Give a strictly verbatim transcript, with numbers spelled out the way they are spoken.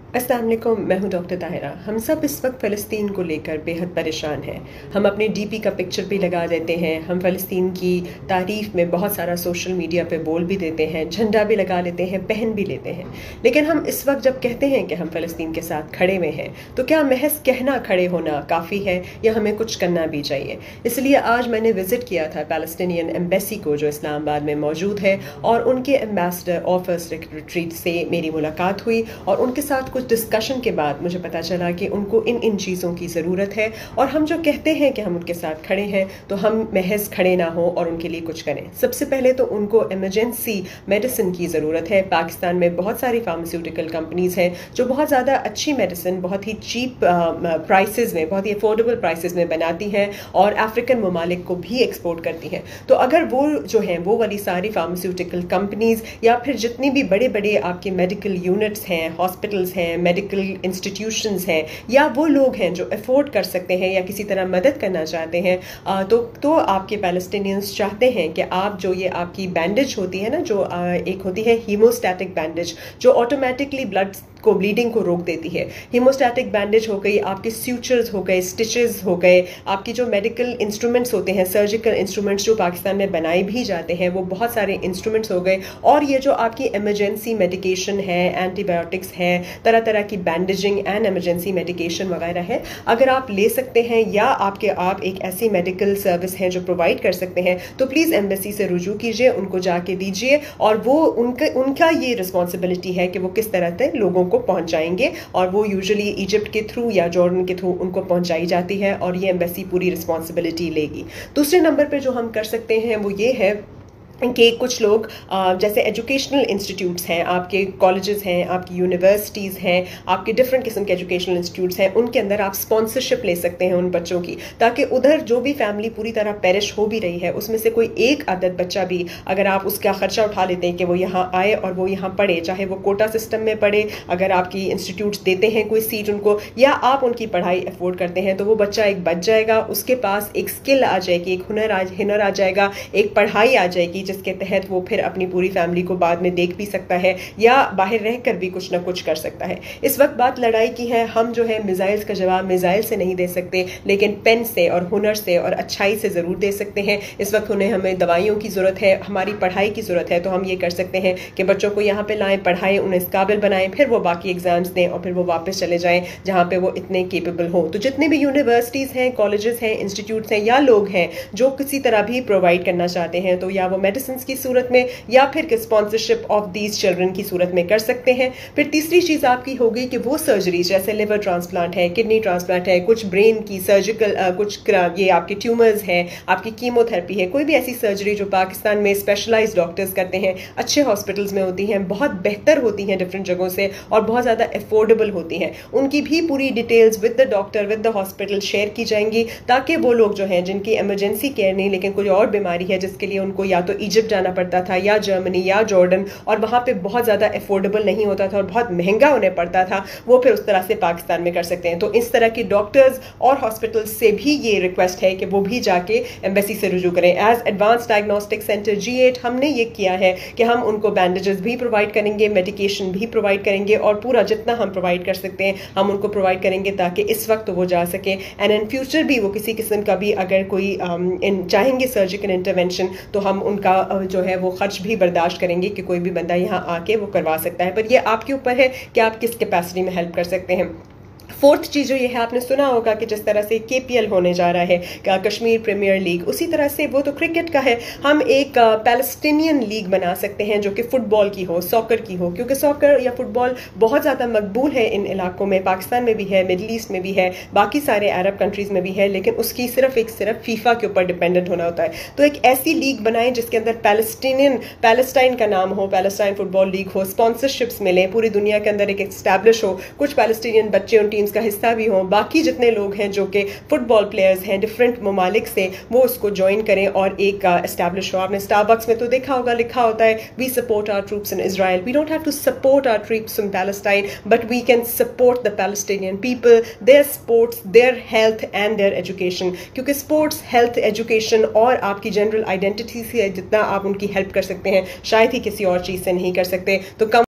अस्सलाम वालेकुम, मैं हूं डॉक्टर ताहिरा। हम सब इस वक्त फ़लस्तीन को लेकर बेहद परेशान हैं। हम अपने डीपी का पिक्चर भी लगा देते हैं, हम फ़लस्तीन की तारीफ़ में बहुत सारा सोशल मीडिया पे बोल भी देते हैं, झंडा भी लगा लेते हैं, पहन भी लेते हैं। लेकिन हम इस वक्त जब कहते हैं कि हम फ़लस्तीन के साथ खड़े हुए हैं, तो क्या महज कहना खड़े होना काफ़ी है या हमें कुछ करना भी चाहिए? इसलिए आज मैंने विज़िट किया था पैलेस्टीनियन एम्बेसी को, जो इस्लामाबाद में मौजूद है, और उनके एम्बेसडर और फर्स्ट सेक्रेटरी से मेरी मुलाकात हुई और उनके साथ कुछ डिस्कशन के बाद मुझे पता चला कि उनको इन इन चीज़ों की ज़रूरत है। और हम जो कहते हैं कि हम उनके साथ खड़े हैं, तो हम महज खड़े ना हो और उनके लिए कुछ करें। सबसे पहले तो उनको इमरजेंसी मेडिसिन की ज़रूरत है। पाकिस्तान में बहुत सारी फार्मास्यूटिकल कंपनीज़ हैं जो बहुत ज़्यादा अच्छी मेडिसिन बहुत ही चीप प्राइसेस में, बहुत ही अफोर्डेबल प्राइसेस में बनाती हैं और अफ्रीकन ममालिक को भी एक्सपोर्ट करती हैं। तो अगर वो जो हैं वो वाली सारी फार्मास्यूटिकल कंपनीज़ या फिर जितनी भी बड़े बड़े आपके मेडिकल यूनिट्स हैं, हॉस्पिटल्स हैं, मेडिकल इंस्टीट्यूशंस हैं, या वो लोग हैं जो अफोर्ड कर सकते हैं या किसी तरह मदद करना चाहते हैं, तो तो आपके पैलेस्टीनियंस चाहते हैं कि आप जो ये आपकी बैंडेज होती है ना, जो एक होती है हीमोस्टैटिक बैंडेज, जो ऑटोमेटिकली ब्लड को ब्लीडिंग को रोक देती है। हीमोस्टैटिक बैंडेज हो गई, आपके स्यूचर्स हो गए, स्टिचेस हो गए, आपकी जो मेडिकल इंस्ट्रूमेंट्स होते हैं, सर्जिकल इंस्ट्रूमेंट्स जो पाकिस्तान में बनाए भी जाते हैं, वो बहुत सारे इंस्ट्रूमेंट्स हो गए। और ये जो आपकी इमरजेंसी मेडिकेशन है, एंटीबायोटिक्स है, तरह तरह की बैंडेजिंग एंड इमरजेंसी मेडिकेशन वगैरह है, अगर आप ले सकते हैं या आपके आप एक ऐसी मेडिकल सर्विस है जो प्रोवाइड कर सकते हैं, तो प्लीज़ एम्बेसी से रुजू कीजिए, उनको जाके दीजिए। और वो उनका उनका ये रिस्पॉन्सिबिलिटी है कि वो किस तरह से लोगों को पहुंचाएंगे, और वो यूजुअली इजिप्ट के थ्रू या जॉर्डन के थ्रू उनको पहुंचाई जाती है और ये एम्बेसी पूरी रिस्पॉन्सिबिलिटी लेगी। दूसरे नंबर पे जो हम कर सकते हैं वो ये है कि कुछ लोग जैसे एजुकेशनल इंस्टीट्यूट्स हैं, आपके कॉलेजेस हैं, आपकी यूनिवर्सिटीज़ हैं, आपके डिफरेंट किस्म के एजुकेशनल इंस्टीट्यूट्स हैं, उनके अंदर आप स्पॉन्सरशिप ले सकते हैं उन बच्चों की, ताकि उधर जो भी फैमिली पूरी तरह पेरिश हो भी रही है, उसमें से कोई एक आदत बच्चा भी, अगर आप उसका खर्चा उठा लेते हैं कि वो यहाँ आए और वो यहाँ पढ़े, चाहे वो कोटा सिस्टम में पढ़े, अगर आपकी इंस्टीट्यूट्स देते हैं कोई सीट उनको, या आप उनकी पढ़ाई अफोर्ड करते हैं, तो वो बच्चा एक बच जाएगा, उसके पास एक स्किल आ जाएगी, एक हुनर आ हुनर आ जाएगा, एक पढ़ाई आ जाएगी, जिसके तहत वो फिर अपनी पूरी फैमिली को बाद में देख भी सकता है या बाहर रहकर भी कुछ ना कुछ कर सकता है। इस वक्त बात लड़ाई की है, हम जो है मिसाइल्स का जवाब मिसाइल से नहीं दे सकते, लेकिन पेन से और हुनर से और अच्छाई से ज़रूर दे सकते हैं। इस वक्त उन्हें हमें दवाइयों की ज़रूरत है, हमारी पढ़ाई की ज़रूरत है, तो हम ये कर सकते हैं कि बच्चों को यहाँ पे लाएं, पढ़ाएं, उन्हें इस काबिल बनाएं, फिर वो बाकी एग्जाम्स दें और फिर वो वापस चले जाएं जहाँ पे वो इतने केपेबल हो। तो जितने भी यूनिवर्सिटीज़ हैं, कॉलेजेस हैं, इंस्टीट्यूट्स हैं, या लोग हैं जो किसी तरह भी प्रोवाइड करना चाहते हैं, तो या वो मेडिसिन की सूरत में या फिर स्पॉन्सरशिप ऑफ दीज चिल्ड्रन की सूरत में कर सकते हैं। फिर तीसरी चीज आपकी होगी कि वो सर्जरी जैसे लिवर ट्रांसप्लांट है, किडनी ट्रांसप्लांट है, कुछ ब्रेन की सर्जिकल, कुछ ये आपके ट्यूमर्स हैं, आपकी कीमोथेरेपी है, कोई भी ऐसी सर्जरी जो पाकिस्तान में स्पेशलाइज्ड डॉक्टर्स करते हैं, अच्छे हॉस्पिटल्स में होती हैं, बहुत बेहतर होती हैं डिफरेंट जगहों से और बहुत ज़्यादा अफोर्डेबल होती हैं, उनकी भी पूरी details with the doctor with the hospital share की जाएंगी, ताकि वो लोग जो हैं जिनकी इमरजेंसी केयर नहीं लेकिन कोई और बीमारी है जिसके लिए उनको या तो इजिप्ट जाना पड़ता था या जर्मनी या जॉर्डन, और वहां पे बहुत ज़्यादा अफोर्डेबल नहीं होता था और बहुत महंगा उन्हें पड़ता था, वो फिर उस तरह से पाकिस्तान में कर सकते हैं। तो इस तरह की डॉक्टर्स और हॉस्पिटल्स से भी ये रिक्वेस्ट है कि वो भी जाके एम्बेसी से रुजू करें। As advance diagnostic centre ji at हमने ये किया है कि हम उनको बैंडेजेस भी प्रोवाइड करेंगे, मेडिकेशन भी प्रोवाइड करेंगे, और पूरा जितना हम प्रोवाइड कर सकते हैं हम उनको प्रोवाइड करेंगे, ताकि इस वक्त तो वो जा सकें एंड इन फ्यूचर भी वो किसी किस्म का भी अगर कोई इन चाहेंगे सर्जिकल इंटरवेंशन, तो हम उनका जो है वो खर्च भी बर्दाश्त करेंगे कि कोई भी बंदा यहाँ आके वो करवा सकता है। पर ये आपके ऊपर है कि आप किस कैपेसिटी में हेल्प कर सकते हैं। फोर्थ चीज़ जो ये है, आपने सुना होगा कि जिस तरह से के पी एल होने जा रहा है, कश्मीर प्रीमियर लीग, उसी तरह से वो तो क्रिकेट का है, हम एक पैलेस्टीनियन लीग बना सकते हैं जो कि फुटबॉल की हो, सॉकर की हो, क्योंकि सॉकर या फुटबॉल बहुत ज़्यादा मकबूल है इन इलाकों में, पाकिस्तान में भी है, मिडल ईस्ट में भी है, बाकी सारे अरब कंट्रीज़ में भी है, लेकिन उसकी सिर्फ एक सिर्फ फीफा के ऊपर डिपेंडेंट होना होता है। तो एक ऐसी लीग बनाएं जिसके अंदर पैलेस्टीनियन पैलेस्टाइन का नाम हो, पैलेस्टाइन फुटबॉल लीग हो, स्पॉन्सरशिप्स मिलें, पूरी दुनिया के अंदर एक एस्टैब्लिश हो, कुछ पैलेस्टीनियन बच्चे उन टीम्स का हिस्सा भी हों, बाकी जितने लोग हैं जो कि फुटबॉल प्लेयर्स हैं डिफरेंट ममालिक से, वो उसको ज्वाइन करें और एक एस्टैब्लिश हो। आपने स्टारबक्स में तो देखा होगा लिखा होता है we support our troops in Israel. We don't have to support our troops in Palestine, but we can support the Palestinian people, their sports, their health and their education, क्योंकि स्पोर्ट्स, हेल्थ, एजुकेशन और आपकी general identity से जितना आप उनकी help कर सकते हैं शायद ही किसी और चीज़ से नहीं कर सकते। तो कम